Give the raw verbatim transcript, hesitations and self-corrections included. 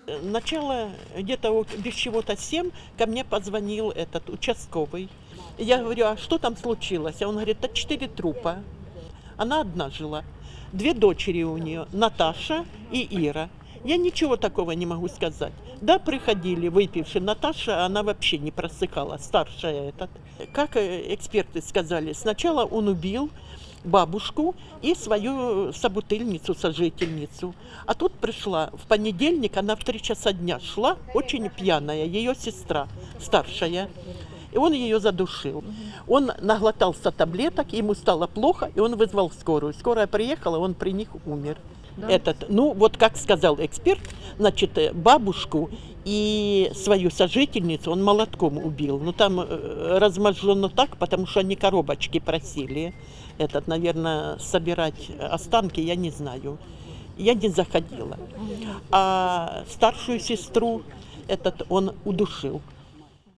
Начало где-то вот без чего-то семь ко мне позвонил этот участковый. Я говорю, а что там случилось? А он говорит, это четыре трупа. Она одна жила. Две дочери у нее, Наташа и Ира. Я ничего такого не могу сказать. Да, приходили выпившие. Наташа, она вообще не просыхала, старшая этот. Как эксперты сказали, сначала он убил бабушку и свою собутыльницу, сожительницу. А тут пришла в понедельник, она в три часа дня шла, очень пьяная, ее сестра старшая. И он ее задушил. Он наглотался таблеток, ему стало плохо, и он вызвал скорую. Скорая приехала, он при них умер. Да? Этот, ну, вот как сказал эксперт, значит, бабушку и свою сожительницу он молотком убил. Ну, там разможжено так, потому что они коробочки просили. Этот, наверное, собирать останки, я не знаю. Я не заходила. А старшую сестру этот он удушил.